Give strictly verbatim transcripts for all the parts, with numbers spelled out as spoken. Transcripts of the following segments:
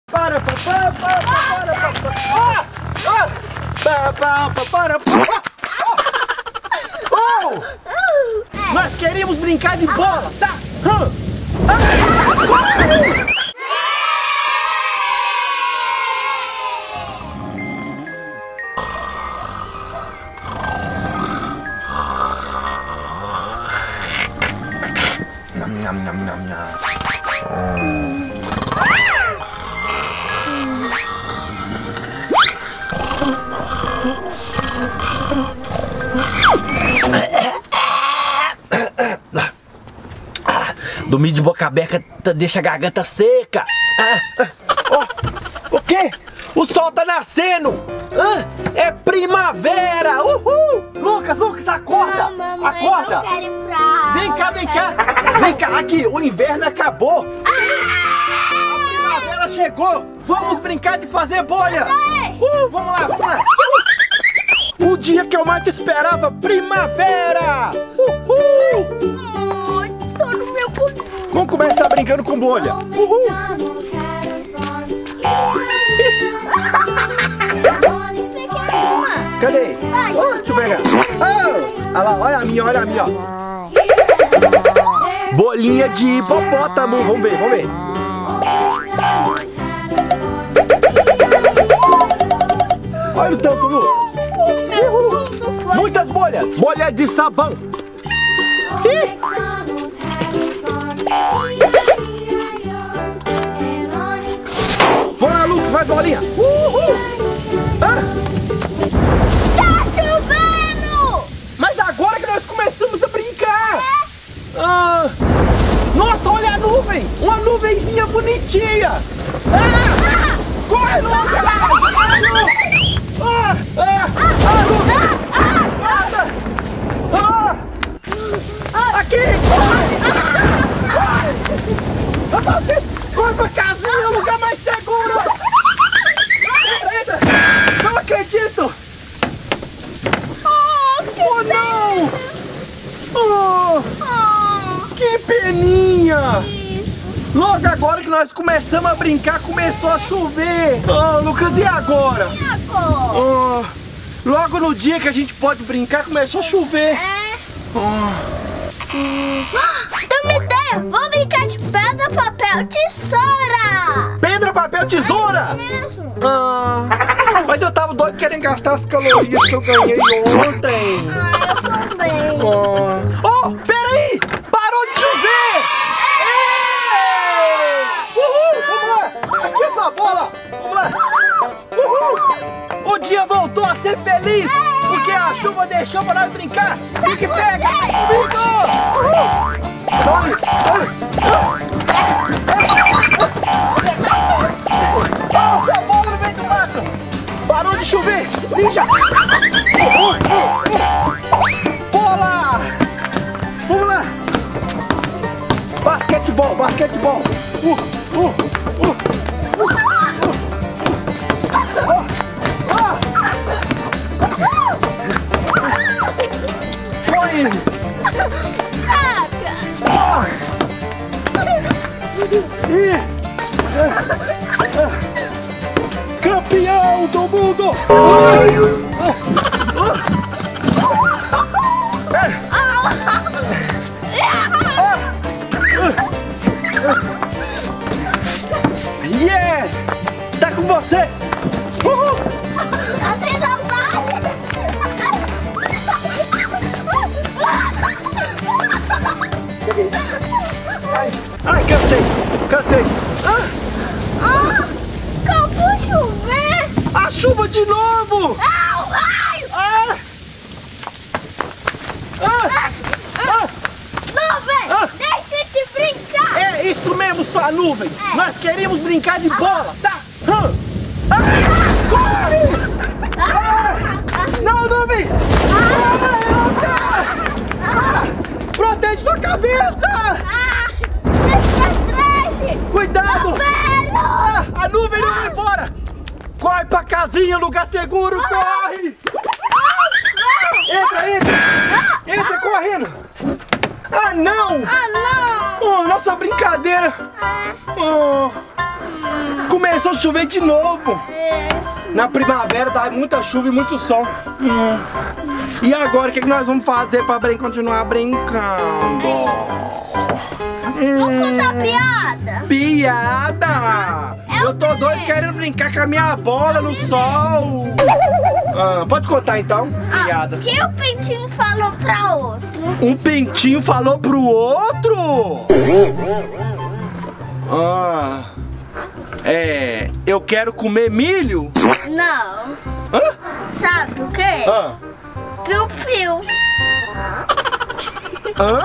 Para, para, para, para, para, para, para, para, oh! Nós queríamos brincar de bola, tá? Nham, nham, nham, nham. Dormir de boca aberta deixa a garganta seca. Ah, ah, oh, o quê? O sol tá nascendo. Ah, é primavera. Uhul! Lucas, Lucas, acorda. Não, mamãe, acorda. não quero ir pra aula, vem cá, vem cá. Vem cá, aqui. O inverno acabou. Ah! A primavera chegou. Vamos brincar de fazer bolha. Uh, vamos lá, vamos lá. O dia que eu mais esperava, primavera. Uhul! Tô no meu pulinho. Vamos começar brincando com bolha. Uhul! Cadê? Oh, deixa eu pegar. Oh, olha lá, olha a minha, olha a minha, ó. Bolinha de hipopótamo. Vamos ver, vamos ver. Olha o tanto, Lu. Uhul. Muitas bolhas. Bolha de sabão. Ih. Bora, Lucas, mais bolinha. Uhul. Ah. Tá chovendo! Mas agora que nós começamos a brincar. É? Ah. Nossa, olha a nuvem. Uma nuvenzinha bonitinha. Ah. Ah. Corre, Lucas. Ah. Ah. Ah, Lucas. Ah. Ah. Ah. Aqui. Corre. Corre. Corre pra casinha, o lugar mais seguro. Entra. Não acredito. Oh, que Oh, não. Oh, oh, que peninha. isso. Logo agora que nós começamos a brincar, começou a chover. Oh, Lucas, e agora? E agora? Oh, logo no dia que a gente pode brincar, começou a chover. É? Oh. Tem uma ideia! Vamos brincar de pedra, papel, tesoura! Pedra, papel, tesoura? Mesmo? Ah, mas eu tava doido querendo gastar as calorias que eu ganhei ontem. Ah, eu também. Oh, oh, peraí! Parou de chover! Ei! Uhul! Vamos lá! Aqui é sua bola! Vamos lá! Uhul! O dia voltou a ser feliz! Porque a chuva deixou pra nós brincar! Fique pega! Comigo! Uhul! Corre! Oh, seu bola no meio do mato! Parou de chover! Ninja! Uh, uh, uh. Bola! Vamos lá! Basquetebol, basquetebol! Uh, uh, uh, uh, uh. Oh, oh. Foi! Oh. E... Campeão do mundo! Yes! Tá com você! Uhul! Ai, ai, cansei! Cansei! Ah! Ah! Acabou de chover! A chuva de novo! Au, ai! Ah! Ah! Ah! Nuvem! Ah! Deixa de brincar! É isso mesmo, sua nuvem! É. Nós queríamos brincar de bola, tá? Ah! Ah! Corre! Ah! Não, nuvem! Ah! Ah! Protege sua cabeça! Ah! Deixa Cuidado! velho! Ah, a nuvem não vai embora! Corre pra casinha, lugar seguro, corre! Entra, entra! Entra correndo! não! Ah, não! Oh, nossa brincadeira! Ah. Oh. Começou a chover de novo. É. Na primavera dá muita chuva e muito sol. Hum. E agora, o que, que nós vamos fazer pra brin continuar brincando? Vamos contar piada? Piada! É Eu tô o quê? doido querendo brincar com a minha bola no sol. Ah, pode contar então? Ah, Piada. o que o pintinho falou pra outro? Um pintinho falou pro outro? Ah, é. Eu quero comer milho? Não. Hã? Sabe o quê? Ah. Piu-piu. Hã?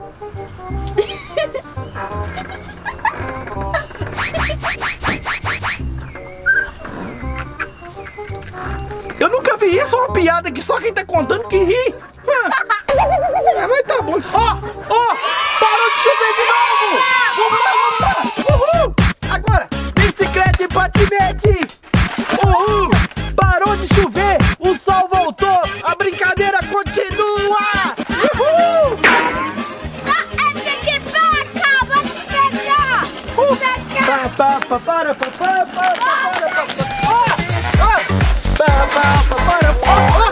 Eu nunca vi isso, uma piada que só quem tá contando que ri. É, mas tá bom. Ó, ó, parou de chover de novo. Vamos lá, vamos lá. Uhul. Agora, bicicleta e patinete. Uhul. Parou de chover, o sol voltou, a brincadeira continua. Uhul. Essa aqui peca, vou te pegar. Uh. Peca. Pa, pa, pa, para, pa, pa, pa, pa, para, pa, pa. Ó, ó. Pa, pa, pa, para, pa, ó.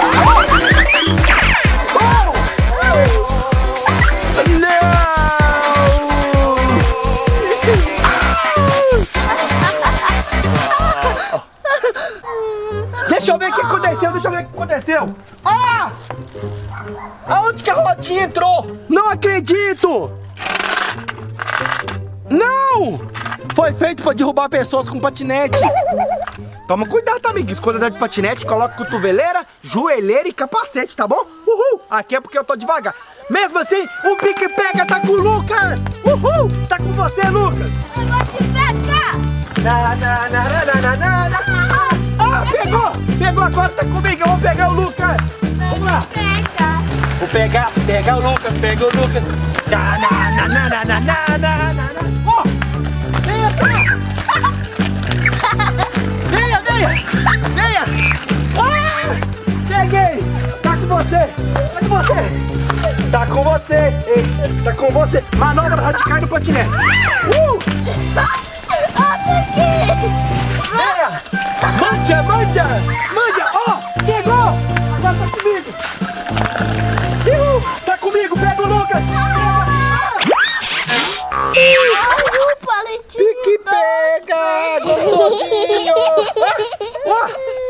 Deixa eu ver o que aconteceu, deixa eu ver o que aconteceu. Ah! Aonde que a rodinha entrou? Não acredito! Não! Foi feito pra derrubar pessoas com patinete. Toma cuidado, tá, amiguinhos? Quando andar de patinete, coloca cotoveleira, joelheira e capacete, tá bom? Uhul! Aqui é porque eu tô devagar. Mesmo assim, o pique pega tá com o Lucas! Uhul! Tá com você, Lucas! Eu vou te pegar. Na, na, na, na, na, na, na. Ah, pegou! Pegou, agora tá comigo, eu vou pegar o Lucas! Vamos lá! Pega. Vou pegar, pegar o Lucas, pega o Lucas! Na, na, na, na, na, na, na, na, na. Oh! Venha cá! Venha, venha! Venha! Ah! Peguei! Tá com você! Tá com você! Tá com você! Ei, tá com você! Manobra radical no patinete! Uh! Olha aqui. Venha! Manja, manja! Manja! Ó! Oh, pegou! Agora tá comigo! Uhul! Tá comigo! Pega o Lucas! Olha o palitinho. Pique pega! Gostosinho! Ó!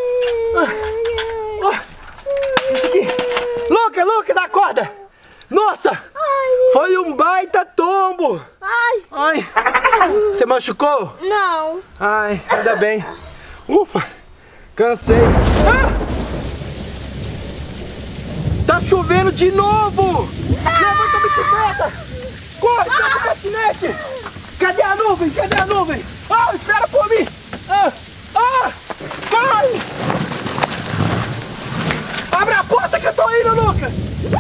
Ó! Isso aqui! Lucas, Lucas, acorda! Nossa! Ai. Foi um baita tombo! Ai. Ai! Você machucou? Não. Ai, ainda bem! Ufa! Cansei! Ah! Tá chovendo de novo! Levanta a bicicleta! Corre, pega o patinete! Cadê a nuvem? Cadê a nuvem? Ah, espera por mim! Ah! Ah! Corre! Abre a porta que eu tô indo, Lucas!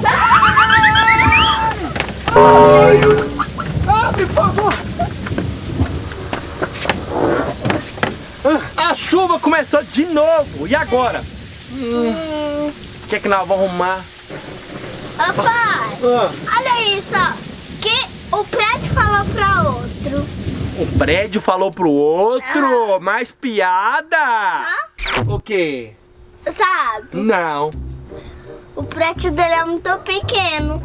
Ai! Abre, por favor! A chuva começou de novo! E agora? Hum, o que é que nós vamos arrumar? Papai, Ah, olha isso, ó. Que o prédio falou pra outro. o prédio falou pro outro, mais piada! Ah? O quê? Sabe? Não. O prédio dele é muito pequeno.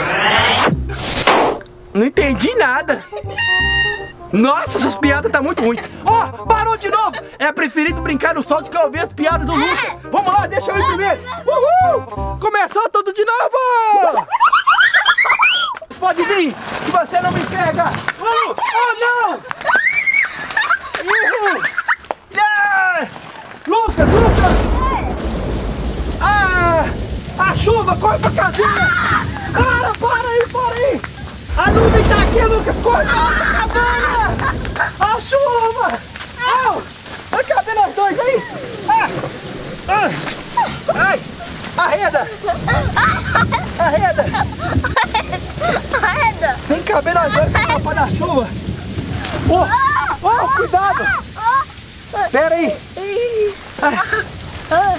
Não entendi nada. Nossa, essas piadas tá muito ruins. Ó, oh, parou de novo. É preferido brincar no sol do que ouvir as piadas do Lucas. Vamos lá, deixa eu ir primeiro. Uhul! Começou tudo de novo. Pode vir, que você não me pega. Uh, oh, não. Uhul. Ah, Lucas, Lucas. Ah, a chuva, corre pra casinha. Para, para aí, para aí. A nuvem tá aqui, Lucas, corre pra outra cabana. A chuva. Au, acabei nós dois aí. Ah, ah, ai, arreda. Arreda. Arreda. Tem que caber nós dois pra escapar da chuva. Oh, oh, cuidado. Pera aí. Ai. Ah.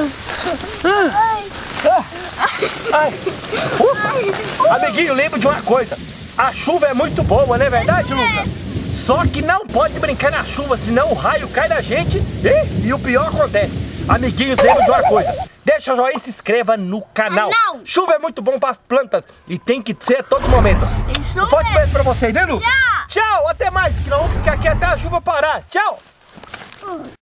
Ai. Uh. Amiguinho, lembra de uma coisa. A chuva é muito boa, não é verdade, Lucas? Só que não pode brincar na chuva, senão o raio cai na gente e, e o pior acontece. Amiguinhos, lembra de uma coisa. Deixa o joinha e se inscreva no canal. Não. Chuva é muito bom para as plantas e tem que ser a todo momento. Isso Um forte mesmo. beijo pra vocês, né, Lu? Tchau. Tchau, até mais, que não fica aqui até a chuva parar. Tchau.